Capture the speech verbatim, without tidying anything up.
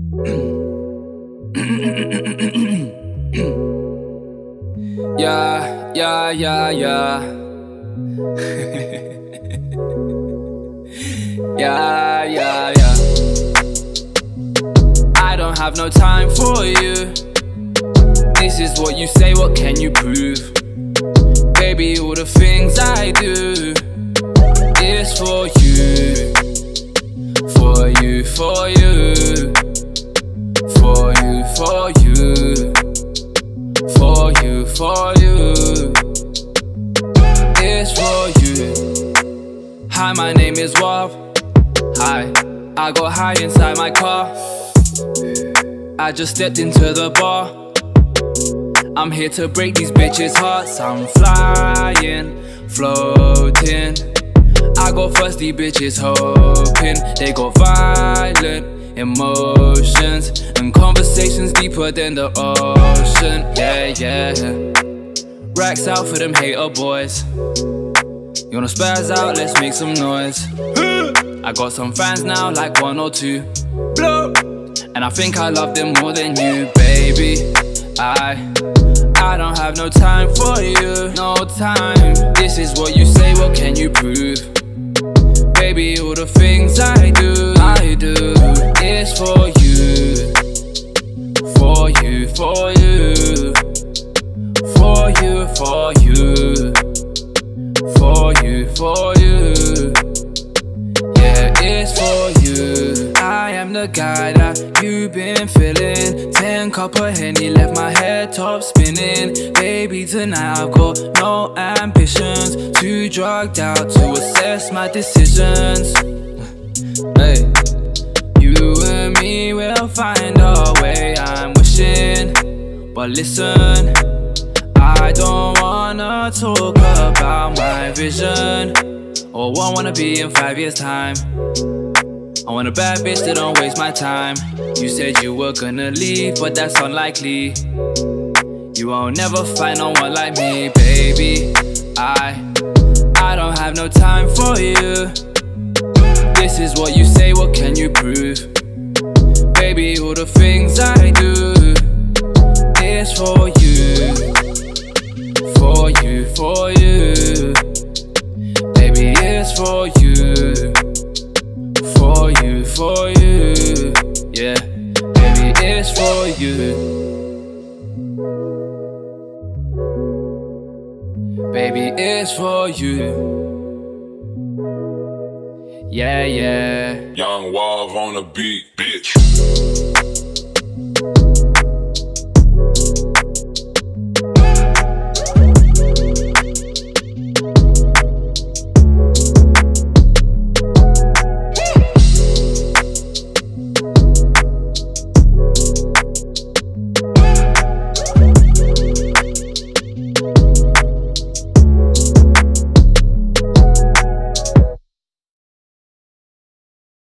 Yeah, yeah, yeah, yeah. Yeah, yeah, yeah. I don't have no time for you. This is what you say, what can you prove? Baby, all the things I do is for you. For you, for you. For you, for you. For you, for you. It's for you. Hi, my name is Wauve. Hi, I got high inside my car. I just stepped into the bar. I'm here to break these bitches' hearts. I'm flying, floating. I go first, these bitches hoping. They got violent emotions and conversations deeper than the ocean. Yeah, yeah. Racks out for them hater boys. You wanna spaz out? Let's make some noise. I got some fans now, like one or two. Blow. And I think I love them more than you, baby. I, I don't have no time for you, no time. This is what you say, what can you prove? Baby, all the things I do, I do, is for you. For you, for you. For you, for you. For you, for you. Yeah, it's for you. I am the guy that you've been feeling. Ten cup of Henny left my head top spinning. Baby, tonight I've got no ambitions. Too drugged out to assess my decisions. Hey, you and me will find our way, I'm wishing. But listen, I don't wanna talk about my vision or what I wanna be in five years' time. I want a bad bitch that don't waste my time. You said you were gonna leave, but that's unlikely. You won't never find no one like me, baby. I, I don't have no time for you. This is what you say, what can you prove? Baby, all the things I do is for you. For you, for you. Baby, it's for you. For you, for you. Yeah, baby, it's for you. Baby, it's for you. Yeah, yeah. Young Wauve on the beat, bitch.